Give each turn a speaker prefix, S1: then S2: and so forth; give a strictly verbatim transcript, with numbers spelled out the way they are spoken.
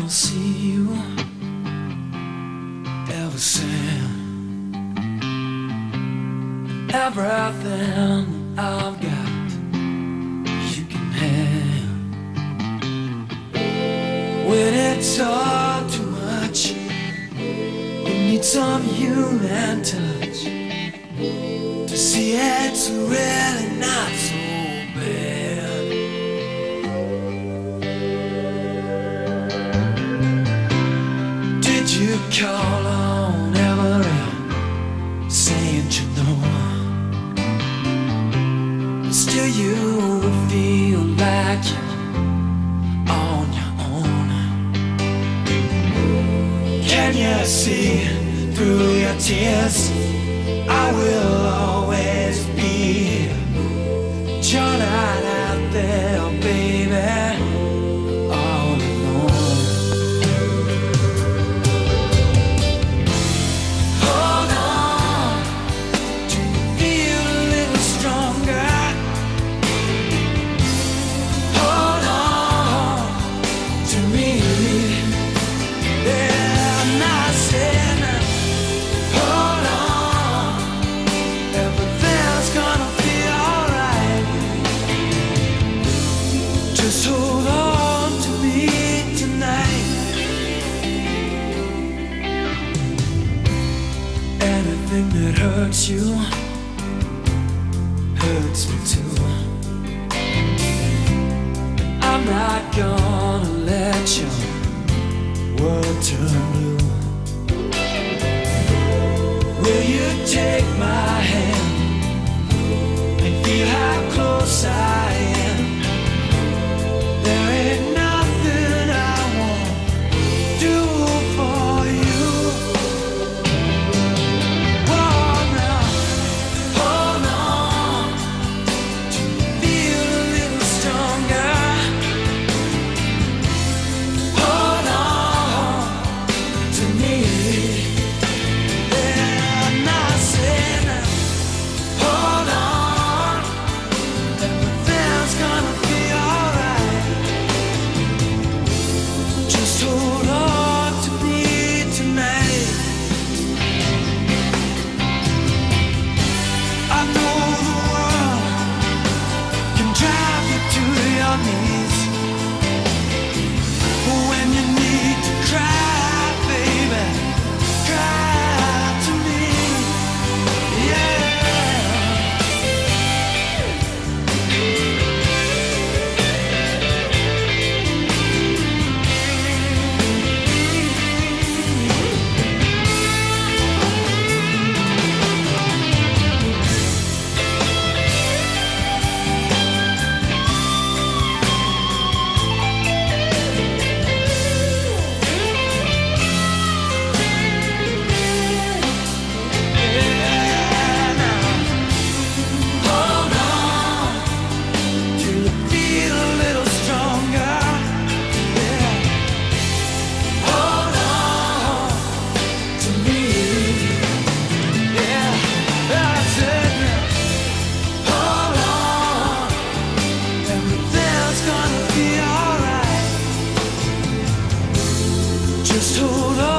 S1: don't see you ever seen everything I've got you can have. When it's all too much, you need some human touch to see it's really not so bad. Did you call on every saying you know? Still you feel like you're on your own. Can you see through your tears? I will always be here. You're not out there, baby, all alone. Hold on, do you feel a little stronger? Hold on to me. Yeah, I'm not saying that. Hold on, everything's gonna be alright. Just hold on to me tonight. Anything that hurts you hurts me too. I'm not gonna let your world turn blue. Will you take my hand and feel how close I am? There ain't nothing I won't do for you. Whoa, now, hold on, do you feel a little stronger? Hold on to me. Yeah, I'm not saying that. Hold on, everything's gonna be alright. Just hold on to me tonight. I know the world can drive you to your knees. When you need to cry, baby, cry to me, yeah. Hold on till you feel a little stronger. Yeah, hold on to me. Yeah, that's it. Hold on, everything's gonna be alright. Just hold on.